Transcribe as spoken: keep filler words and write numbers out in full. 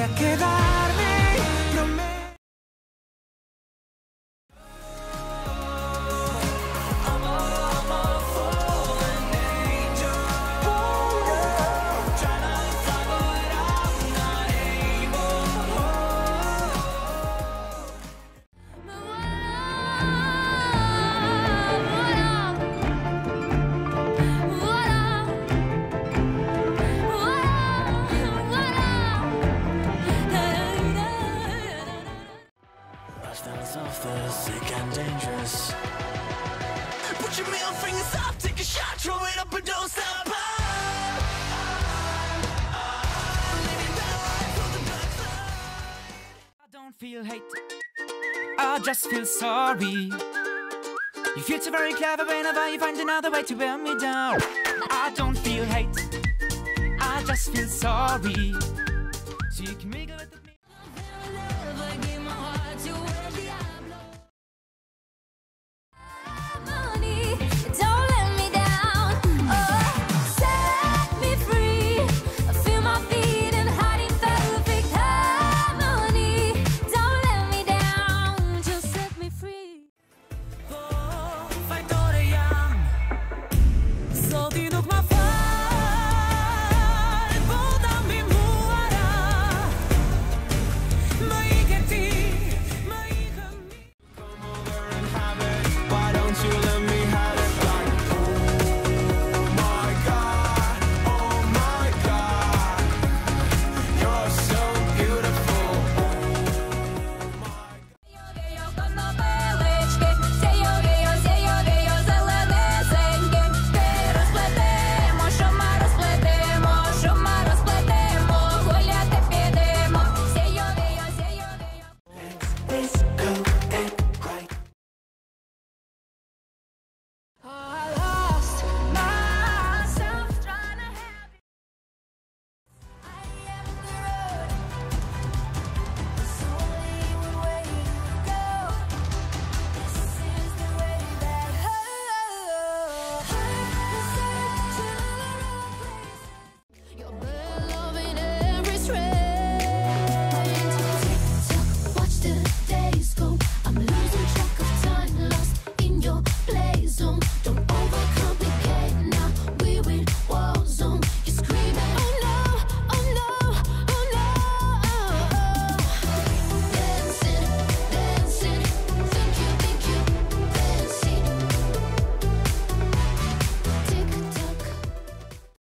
quedarme. Prometo. Of the sick and dangerous. Put your middle fingers up, take a shot, throw it up and don't stop. I don't feel hate, I just feel sorry. You feel so very clever whenever you find another way to wear me down. I don't feel hate, I just feel sorry. So you can make it with the